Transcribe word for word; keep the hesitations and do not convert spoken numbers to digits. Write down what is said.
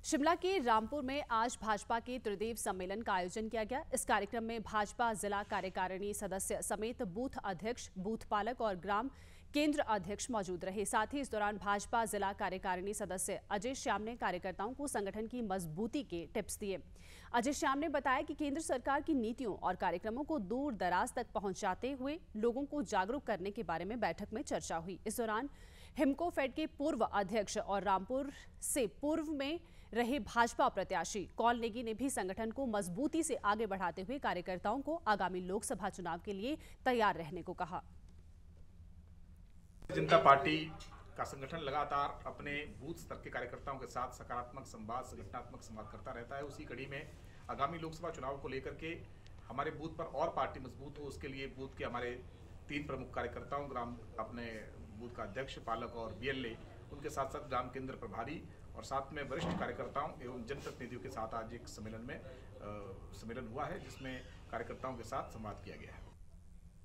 शिमला के रामपुर में आज भाजपा के त्रिदेव सम्मेलन का आयोजन किया गया। इस कार्यक्रम में भाजपा जिला कार्यकारिणी सदस्य समेत बूथ अध्यक्ष, बूथ पालक और ग्राम केंद्र अध्यक्ष मौजूद रहे। साथ ही इस दौरान भाजपा जिला कार्यकारिणी सदस्य अजय श्याम ने कार्यकर्ताओं को संगठन की मजबूती के टिप्स दिए। अजय श्याम ने बताया कि केंद्र सरकार की नीतियों और कार्यक्रमों को दूर दराज तक पहुंचाते हुए लोगों को जागरूक करने के बारे में बैठक में चर्चा हुई। इस दौरान हिमको फेड के पूर्व अध्यक्ष और रामपुर से पूर्व में रहे भाजपा प्रत्याशी कौल नेगी ने भी संगठन को मजबूती से आगे बढ़ाते हुए कार्यकर्ताओं को आगामी लोकसभा चुनाव के लिए तैयार रहने को कहा। जनता पार्टी का संगठन लगातार अपने बूथ स्तर के कार्यकर्ताओं के साथ सकारात्मक संवाद, संगठनात्मक संवाद करता रहता है। उसी कड़ी में आगामी लोकसभा चुनाव को लेकर के हमारे बूथ पर और पार्टी मजबूत हो, उसके लिए बूथ के हमारे तीन प्रमुख कार्यकर्ताओं, ग्राम अपने बूथ का अध्यक्ष, पालक और बीएलए, उनके साथ साथ ग्राम केंद्र प्रभारी और साथ में वरिष्ठ कार्यकर्ताओं एवं जनप्रतिनिधियों के साथ आज एक सम्मेलन में सम्मेलन हुआ है, जिसमें कार्यकर्ताओं के साथ संवाद किया गया है।